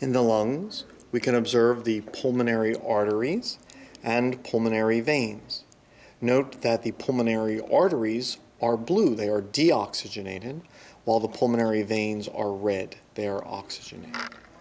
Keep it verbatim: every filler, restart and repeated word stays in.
In the lungs, we can observe the pulmonary arteries and pulmonary veins. Note that the pulmonary arteries are blue, they are deoxygenated, while the pulmonary veins are red, they are oxygenated.